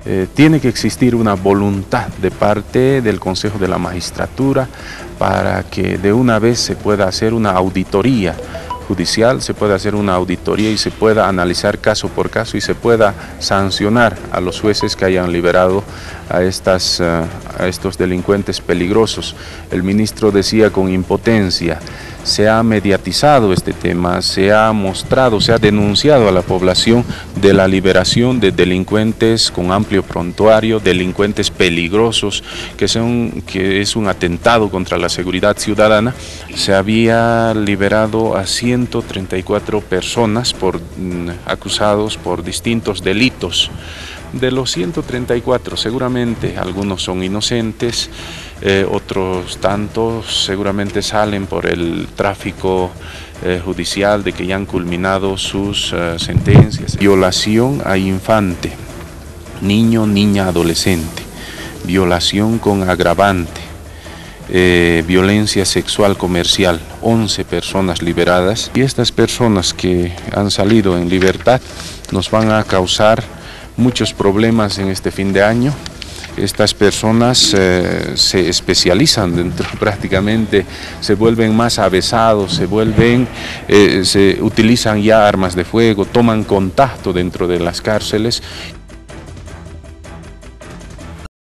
Tiene que existir una voluntad de parte del Consejo de la Magistratura para que de una vez se pueda hacer una auditoría judicial, se pueda hacer una auditoría y se pueda analizar caso por caso y se pueda sancionar a los jueces que hayan liberado a estos delincuentes peligrosos. El ministro decía con impotencia: se ha mediatizado este tema, se ha mostrado, se ha denunciado a la población de la liberación de delincuentes con amplio prontuario, delincuentes peligrosos, que es un atentado contra la seguridad ciudadana. Se había liberado a 134 personas acusados por distintos delitos. De los 134, seguramente algunos son inocentes, otros tantos seguramente salen por el tráfico judicial de que ya han culminado sus sentencias. Violación a infante, niño, niña, adolescente, violación con agravante, violencia sexual comercial, 11 personas liberadas. Y estas personas que han salido en libertad nos van a causar muchos problemas en este fin de año. Estas personas se especializan dentro, prácticamente se vuelven más avesados, se utilizan ya armas de fuego, toman contacto dentro de las cárceles.